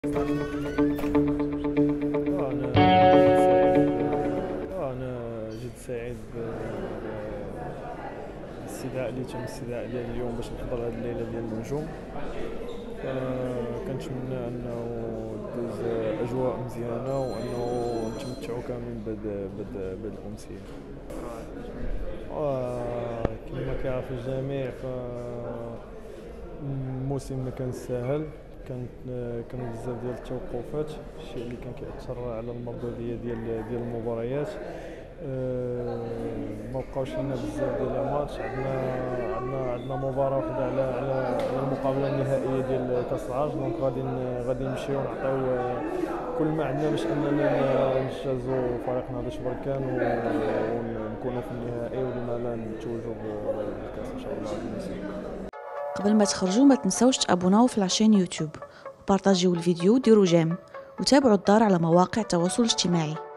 أنا جد سعيد بالاستدعاء اللي تم الاستدعاء ديال اليوم باش نحضر هذه الليلة ديال النجوم. كنتمنى أنه دوز أجواء مزيانة وأنه نتمتعوا كاملين بهذه الأمسية. كما كيعرف الجميع الموسم ما كان ساهل، كانوا بزاف ديال التوقفات، الشيء اللي كان كيأثر على المردودية ديال المباريات. ما بقاوش لنا بزاف ديال الماتش. عندنا مباراة وحده على المقابلة النهائية ديال كأس العرش، دونك غادي نمشيو نعطيو كل ما عندنا باش اننا نجازو فريقنا باش بركان ونكونوا في النهائي ولما لا نتوجوا بالكاس ان شاء الله. قبل ما تخرجوا ما تنسوش تابوناو في العشان يوتيوب وبارطاجيو الفيديو وديروا جيم وتابعوا الدار على مواقع التواصل الاجتماعي.